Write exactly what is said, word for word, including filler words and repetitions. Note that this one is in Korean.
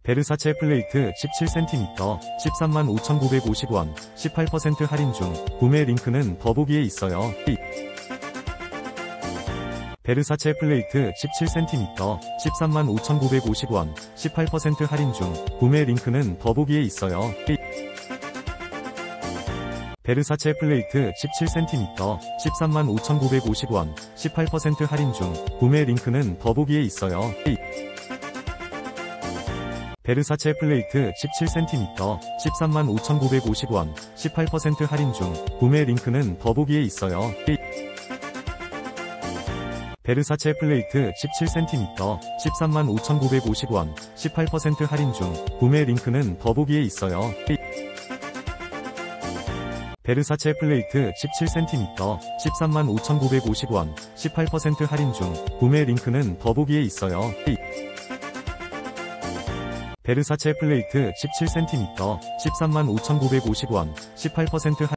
베르사체 플레이트 십칠 센티미터 십삼만 오천구백오십 원 십팔 퍼센트 할인 중. 구매 링크는 더보기에 있어요. 베르사체 플레이트 십칠 센티미터 십삼만 오천구백오십 원 십팔 퍼센트 할인 중. 구매 링크는 더보기에 있어요. 베르사체 플레이트 십칠 센티미터 십삼만 오천구백오십 원 십팔 퍼센트 할인 중. 구매 링크는 더보기에 있어요. 베르사체 플레이트 십칠 센티미터 십삼만 오천구백오십 원 십팔 퍼센트 할인 중. 구매 링크는 더보기에 있어요. 베르사체 플레이트 십칠 센티미터 십삼만 오천구백오십 원 십팔 퍼센트 할인 중. 구매 링크는 더보기에 있어요. 베르사체 플레이트 십칠 센티미터 십삼만 오천구백오십 원 십팔 퍼센트 할인 중. 구매 링크는 더보기에 있어요. 베르사체 플레이트 십칠 센티미터 십삼만 오천구백오십 원 십팔 퍼센트 할인